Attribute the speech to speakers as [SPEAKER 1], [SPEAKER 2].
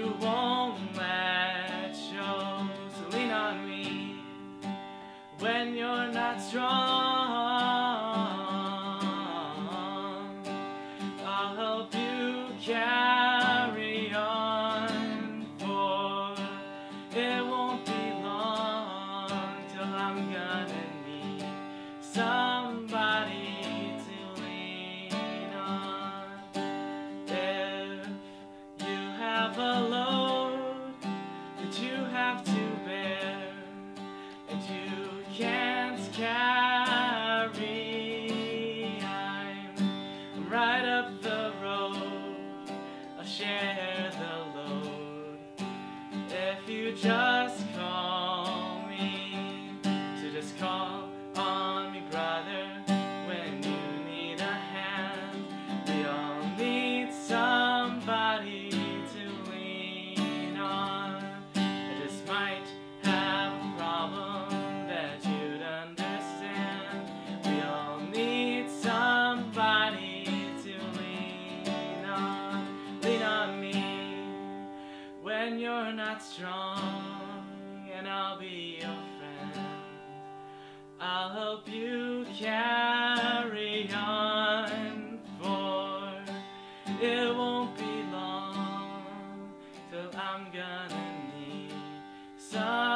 [SPEAKER 1] you won't let go, so lean on me when you're not strong. I'll help you carry on, for it won't be long till I'm gonna need somebody to lean on. If you have a load that you have to bear and you can't carry, I'm right up the road, I'll share the load. If you just call me, so just call on me, brother, when you need a hand. We all need somebody to lean on. I just might have a problem that you'd understand. We all need somebody to lean on. Lean on me when you're not strong, and I'll be your friend. I'll help you carry on, for it won't be long till I'm gonna need some